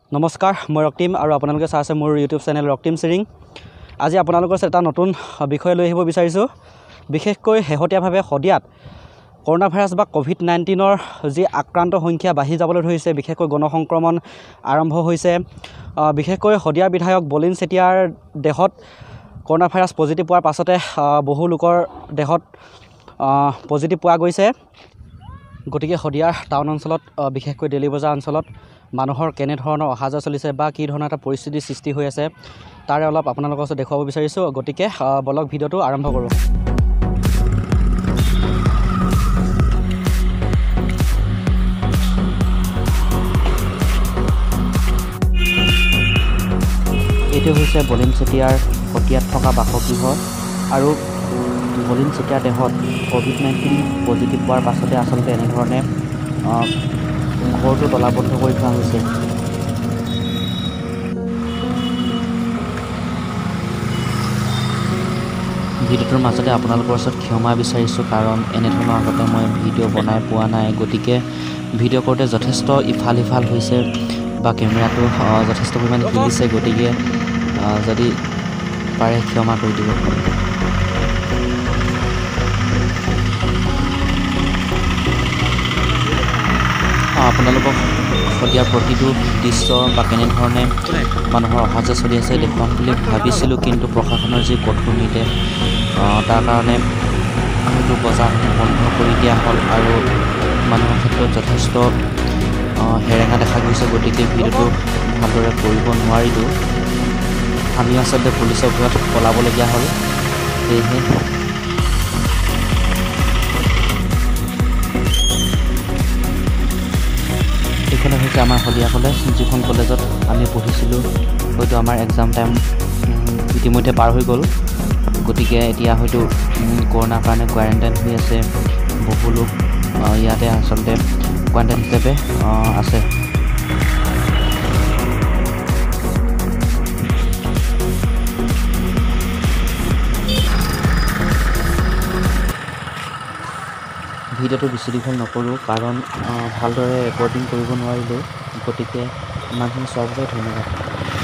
নমস্কাৰ মই ৰক্তিম আৰু আপোনালোকে চাই আছে মোৰ ইউটিউব চেনেল ৰক্তিম চিৰিং। আজি আপোনালোকৰ এটা নতুন বিষয় লৈ আহিব বিচাৰিছোঁ। বিশেষকৈ শেহতীয়াভাৱে শদিয়াত কৰোনা ভাইৰাছ বা কোভিড-19ৰ যি আক্ৰান্ত সংখ্যা বাঢ়ি যাবলৈ ধৰিছে, বিশেষকৈ গণসংক্ৰমণ আৰম্ভ হৈছে। বিশেষকৈ শদিয়াৰ বিধায়ক বলিন চেতিয়াৰ দেহত কৰোনা ভাইৰাছ পজিটিভ পোৱাৰ পাছতে বহু লোকৰ দেহত পজিটিভ পোৱা গৈছে। গতিকে শদিয়াৰ টাউন অঞ্চলত বিশেষকৈ ডেলি বজাৰ অঞ্চলত মানুহৰ কেনেধৰণৰ অহা যোৱা চলিছে বা কি ধৰণৰ এটা পৰিস্থিতিৰ সৃষ্টি হৈ আছে তাৰে অলপ আপোনালোকৰ ওচৰত দেখুৱাব বিচাৰিছোঁ। গতিকে বলক ভিডিঅ'টো আৰম্ভ কৰোঁ। এইটো হৈছে বলিন চেতিয়াৰ শদিয়াত থকা বাসগৃহ আৰু বলিন চেতিয়াৰ দেহত কোভিড-19 পজিটিভ পোৱাৰ পাছতে আচলতে এনেধৰণে ঘৰটো তলাবদ্ধ কৰি থোৱা হৈছে। ভিডিঅ'টোৰ মাজতে আপোনালোকৰ ওচৰত ক্ষমা বিচাৰিছোঁ, কাৰণ এনেধৰণৰ আগতে মই ভিডিঅ' বনাই পোৱা নাই। গতিকে ভিডিঅ' কৰোঁতে যথেষ্ট ইফাল সিফাল হৈছে বা কেমেৰাটো যথেষ্ট পৰিমাণে হিলিছে। গতিকে যদি পাৰে ক্ষমা কৰি দিব। আপোনালোকক শদিয়াৰ প্ৰতিটো দৃশ্য বা কেনেধৰণে মানুহৰ অহা যোৱা চলি আছে দেখুৱাম বুলি ভাবিছিলোঁ, কিন্তু প্ৰশাসনৰ যি কঠোৰ নিৰ্দেশ তাৰ কাৰণে হয়তো বজাৰসমূহ বন্ধ কৰি দিয়া হ'ল আৰু মানুহৰ ক্ষেত্ৰত যথেষ্ট হেৰেঙা দেখা গৈছে। গতিকে ভিডিঅ'টো ভালদৰে কৰিব নোৱাৰিলোঁ। আমি আচলতে পুলিচৰ ভয়ত পলাবলগীয়া হ'ল। সেয়েহে এইখনে হৈছে আমাৰ শদিয়া কলেজ, যিখন কলেজত আমি পঢ়িছিলোঁ। হয়তো আমাৰ এক্সাম টাইম ইতিমধ্যে পাৰ হৈ গ'ল। গতিকে এতিয়া হয়তো কৰোণাৰ কাৰণে কোৱাৰেণ্টাইন হৈ আছে। বহু লোক ইয়াতে আচলতে কোৱাৰেণ্টাইন হিচাপে আছে। ভিডিঅ'টো বেছি দীঘল নকৰোঁ, কাৰণ ভালদৰে ৰেকৰ্ডিং কৰিব নোৱাৰিলোঁ। গতিকে ইমানখিনি চোৱাৰ বাবে ধন্যবাদ।